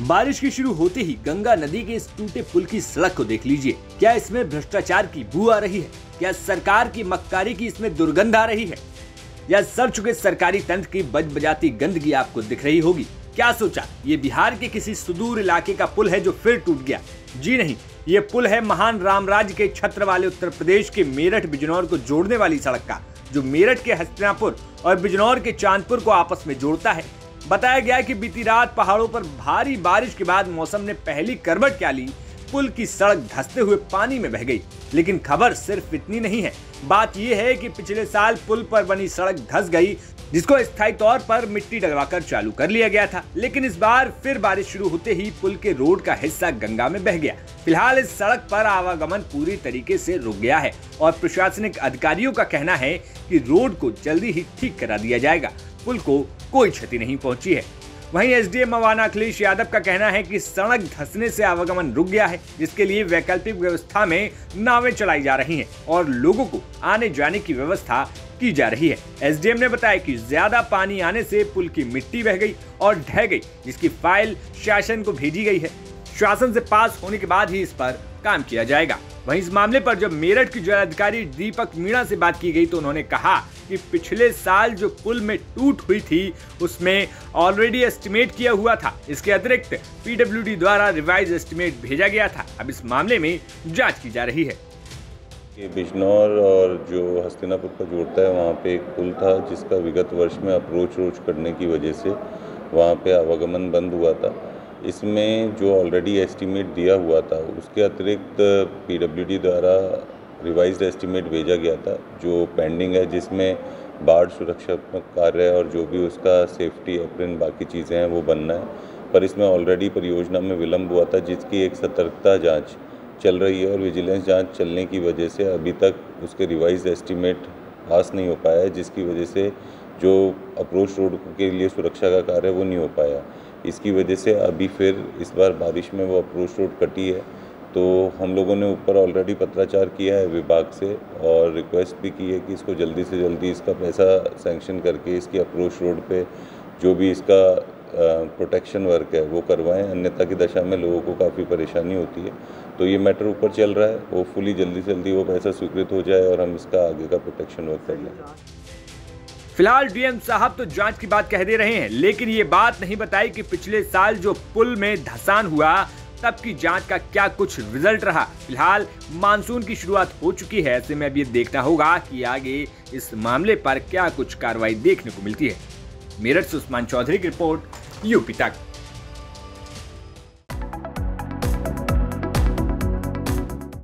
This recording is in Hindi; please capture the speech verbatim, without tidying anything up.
बारिश की शुरू होते ही गंगा नदी के इस टूटे पुल की सड़क को देख लीजिए। क्या इसमें भ्रष्टाचार की बू आ रही है? क्या सरकार की मक्कारी की इसमें दुर्गंध आ रही है? या सड़ चुके सरकारी तंत्र की बज बजाती गंदगी आपको दिख रही होगी? क्या सोचा ये बिहार के किसी सुदूर इलाके का पुल है जो फिर टूट गया? जी नहीं, ये पुल है महान रामराज्य के छत्र वाले उत्तर प्रदेश के मेरठ बिजनौर को जोड़ने वाली सड़क का, जो मेरठ के हस्तिनापुर और बिजनौर के चांदपुर को आपस में जोड़ता है। बताया गया कि बीती रात पहाड़ों पर भारी बारिश के बाद मौसम ने पहली करवट क्या ली, पुल की सड़क धंसते हुए पानी में बह गई। लेकिन खबर सिर्फ इतनी नहीं है, बात यह है कि पिछले साल पुल पर बनी सड़क धंस गई, जिसको स्थायी तौर पर मिट्टी डलवाकर चालू कर लिया गया था। लेकिन इस बार फिर बारिश शुरू होते ही पुल के रोड का हिस्सा गंगा में बह गया। फिलहाल इस सड़क पर आवागमन पूरी तरीके से रुक गया है और प्रशासनिक अधिकारियों का कहना है कि रोड को जल्दी ही ठीक करा दिया जाएगा। पुल को कोई क्षति नहीं पहुंची है। वहीं एसडीएम मवाना अखिलेश यादव का कहना है कि सड़क धंसने से आवागमन रुक गया है, जिसके लिए वैकल्पिक व्यवस्था में नावें चलाई जा रही हैं और लोगों को आने जाने की व्यवस्था की जा रही है। एसडीएम ने बताया कि ज्यादा पानी आने से पुल की मिट्टी बह गई और ढह गई, जिसकी फाइल शासन को भेजी गई है। शासन से पास होने के बाद ही इस पर काम किया जाएगा। वहीं इस मामले पर जब मेरठ की जिलाधिकारी दीपक मीणा से बात की गई तो उन्होंने कहा कि पिछले साल जो पुल में टूट हुई थी उसमें ऑलरेडी एस्टिमेट किया हुआ था। इसके अतिरिक्त पीडब्ल्यूडी द्वारा रिवाइज एस्टिमेट भेजा गया था। अब इस मामले में जांच की जा रही है। ये बिजनौर और जो हस्तिनापुर का जोड़ता है, वहाँ पे एक पुल था जिसका विगत वर्ष में अप्रोच रोच करने की वजह से वहाँ पे आवागमन बंद हुआ था। इसमें जो ऑलरेडी एस्टीमेट दिया हुआ था उसके अतिरिक्त पीडब्ल्यूडी द्वारा रिवाइज्ड एस्टीमेट भेजा गया था जो पेंडिंग है, जिसमें बाढ़ सुरक्षात्मक कार्य और जो भी उसका सेफ्टी एप्रन बाकी चीज़ें हैं वो बनना है। पर इसमें ऑलरेडी परियोजना में विलम्ब हुआ था, जिसकी एक सतर्कता जांच चल रही है और विजिलेंस जांच चलने की वजह से अभी तक उसके रिवाइज्ड एस्टीमेट पास नहीं हो पाया है, जिसकी वजह से जो अप्रोच रोड के लिए सुरक्षा का कार्य वो नहीं हो पाया। इसकी वजह से अभी फिर इस बार बारिश में वो अप्रोच रोड कटी है। तो हम लोगों ने ऊपर ऑलरेडी पत्राचार किया है विभाग से और रिक्वेस्ट भी की है कि इसको जल्दी से जल्दी इसका पैसा सैंक्शन करके इसकी अप्रोच रोड पे जो भी इसका प्रोटेक्शन वर्क है वो करवाएं, अन्यथा की दशा में लोगों को काफ़ी परेशानी होती है। तो ये मैटर ऊपर चल रहा है, होपफुली जल्दी से जल्दी वो पैसा स्वीकृत हो जाए और हम इसका आगे का प्रोटेक्शन वर्क कर लें। फिलहाल डीएम साहब तो जांच की बात कह दे रहे हैं, लेकिन ये बात नहीं बताई कि पिछले साल जो पुल में धंसान हुआ तब की जांच का क्या कुछ रिजल्ट रहा। फिलहाल मानसून की शुरुआत हो चुकी है, ऐसे में अब ये देखना होगा कि आगे इस मामले पर क्या कुछ कार्रवाई देखने को मिलती है। मेरठ से उस्मान चौधरी की रिपोर्ट, यूपी तक।